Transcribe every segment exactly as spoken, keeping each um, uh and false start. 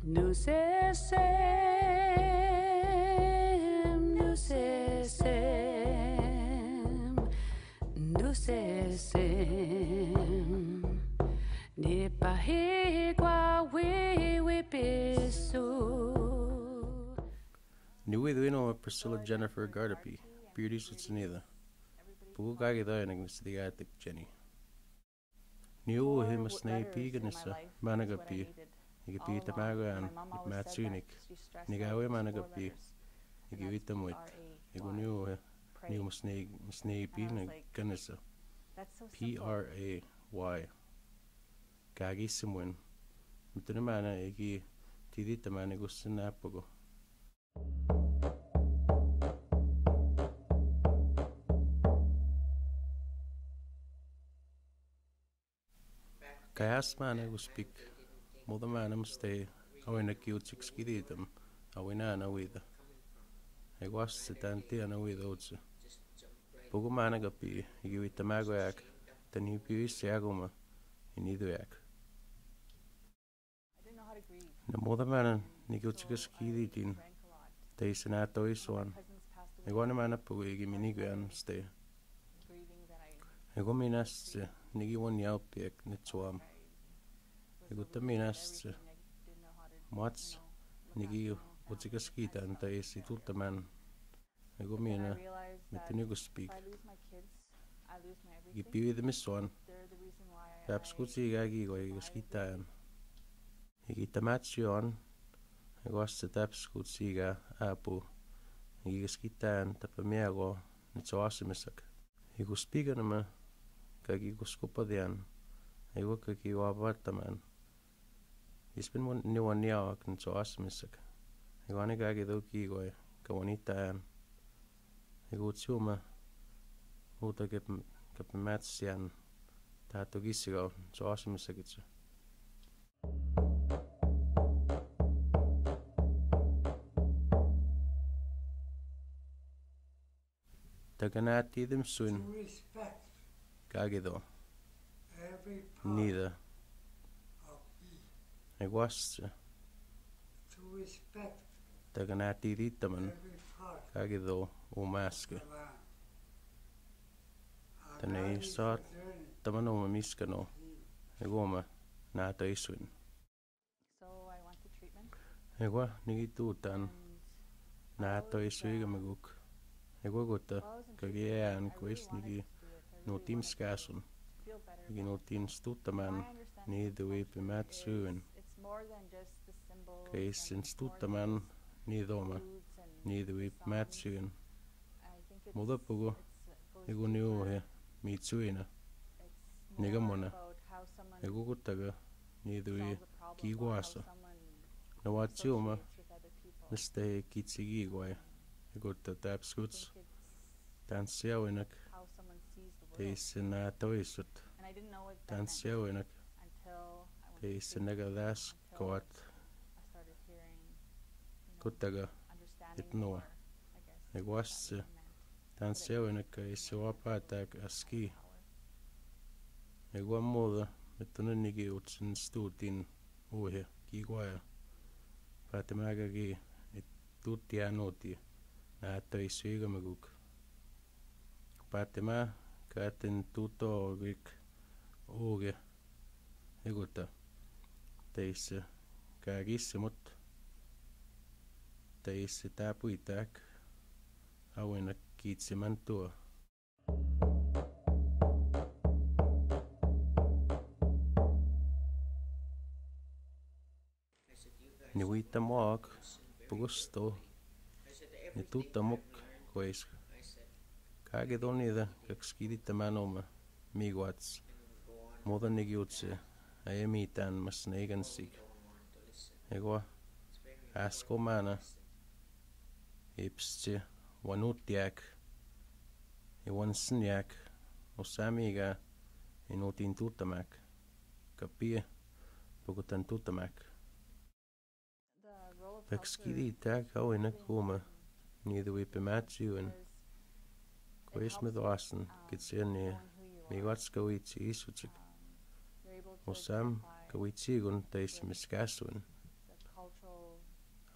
Nu se sem, nu se sem, nu se sem. Ni pahi kwa we we pisu. Niwi duino Priscilla Jennifer Gardapi, beauty sutsunida. Pugu gagi da nagnis digatik Jenny. Niu himas nei piganissa managapi. Igipi tamagan matsunik. Nigawe managapi. Igivita muit. Igu niu niu masnei masnei pi naganissa. P R A Y. Gagi simwin. Mutanamana igi tidita manigusin apago. Kayas mana guspik, moda mana mste awina kiutsik skiditam, awina ana wida. Eguas sitanti ana wida utsu. Pugu mana gapi, igi wita magoyak, tani piuis yaguma, iniduyak. Na moda mana nigi utsika skiditin, te isanato isuan. Eguana mana pugu igi miniguyan mste. Ego minas nigi wan yaupiek nitsuam. Ego ta minas mats nigi utsika skitan ta isi tultaman. Ego mina mitunigo speak. Igi piwi de misuan. Perhaps kutsi gagi go ego skitan. Igi tamatsion. Ego asta taps kutsi ga apu. Igi skitan tapamiago nitsuasimisak. Ego speak anama. Kaki kuskupadian, ego kaki wabataman. Ispin mon niwan niawak nso asmisak. Ego ane kaki doki goy kawanitaan. Ego utsiuma uta kep kep matsian tato gisigaw nso asmisak itse. Taganati them soon. Kagido. Neither. Eguas. To respect Taganati ritaman. Kagido umaske. Tane sat tamanoma miskano. Egoma nata iswin. So I went to treatment. Egwa nigitutan nata iswiga maguk. Egwa gota kagian quest nigi no team skasun. Igi no team stutaman ni the way pe matsuin. It's more than just the symbols. Case in stutaman ni doma ni the way pe matsuin. Moda pugo ego niu he mitsuina. Nigamona ego gutaga ni the way kiguasa. Na watsiuma neste kitsigi guay. Ego ta tap skuts. Tansiawinak. Teisina toisut. Tansiawinak. Teisinaga das koat. Kutaga itnoa. Eguas tansiawinak isiwapatak aski. Egua moda mitunanigi utsin stutin uhe kiguaya. Patimagagi itutianoti na toisuiga maguk. Patima katin tuto gik uge eguta teisse kagissimut teisse tapuitak awina kiitsimantua. Ni wita moak pugusto ni tuta muk kois. Kage donida kakskidita manoma miguats. Moda nigiutse ayemitan mas negansig. Ego asko mana ipstje wanutiak e wansniak osamiga inutin tutamak. Kapie pugutan tutamak. Kakskidita kauina kuma neither we pematsuin. Kois med oasen gitseni miguats kawitsi isutsik. Osam kawitsi gun teis miskasuin.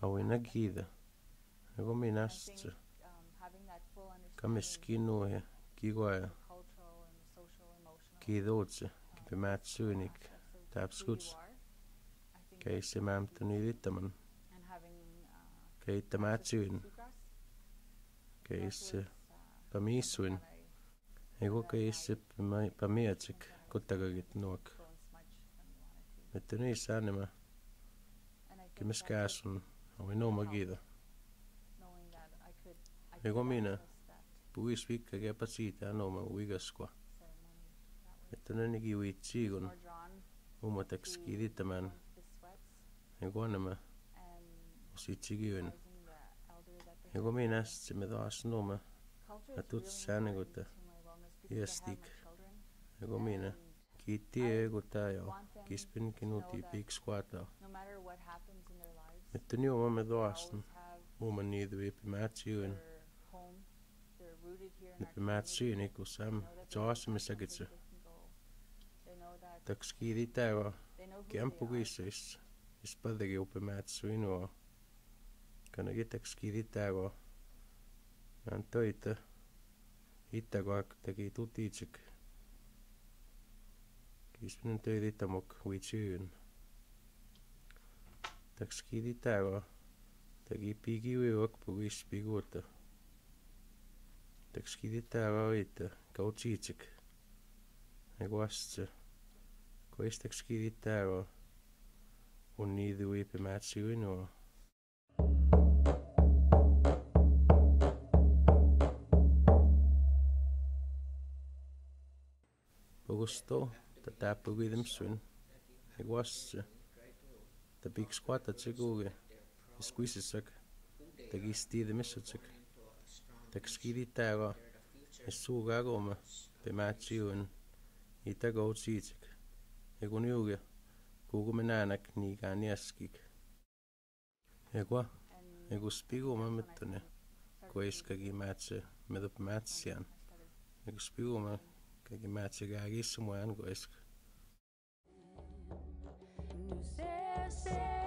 Awina gida. Ego I minast. think um, having that full understanding Kamiskinu he. Kigoya. of the cultural and the social, emotional Kidootse. um, Kipimätsuunik. aspects of Täpskuts. who you are, I think Kei that's se really mämtäni important. littaman. And having uh, Kei access to ittämätsuin. seagrass. Kei That se was, uh, pamiisuin. something that I Ego found out kei my se education pamiatsik. that I was Kuttakagit gonna nuok. influence much when we wanted to. Mitte nii säänimä. And I think Kimes that's kääsun. what Awin oma helped, gida. knowing that I could, I could Ego have mina. access that Puis vikka kepa siitä anoma uigaskua. ceremony that way. Että nänigi uitsiigun. More drawn Umataks to kidittämään. um, the sweats Ego anema. and Usitsigiun. recognizing the elder that they Ego had there. minast se me taas noma. Culture ja is tuut really säännögute. important to my wellness because I have Iästik. my children Ego mina. and Kiitti I ego tää jo. want them Kispin to kinuti know that piiks kuataa. no matter what happens in their lives, Että ni oma me they taas. always have Uma niidu viipi määtsiun. their home, they're rooted here in our Nipi community. määtsiun iku They sam. know that there's Jaasimisagitse. someplace they can go. They know that Taks kiidi tää jo. they know who they Kiampu are. kuissuis. Ispadagi upi määtsiun jo. Kana kitaks kiidi tää jo. Nään töitä. Itta koak tegi tutiitsik. Kispinen töitä itta mok uitsiun. Taks kiidi tää jo. Tegi pigi uiwak puguis piguuta. Taks kiidi tää jo itta. Kautsiitsik. Ego astse. Kois taks kiidi tää jo. Un niidu uipi määtsiun jo. Pugusto. Ta täppuguidem sun. Ego astse. Ta piiks kuatatsik uugi. Iskuisissak. Ta kistiide missutsik. Taks kiidi tää jo. Es suuga agoma. Pe määtsiun. Ita kautsiitsik. Ego niugi. Kuugu me näänäk niigaa niaskik. Ego. And Ego spigu ma when I mõttone. started Kois doing kagi määtse. Medup määtsian. I started Ego spigu ma. Kagi määtse käägi issu muan koisk. Nu ser, ser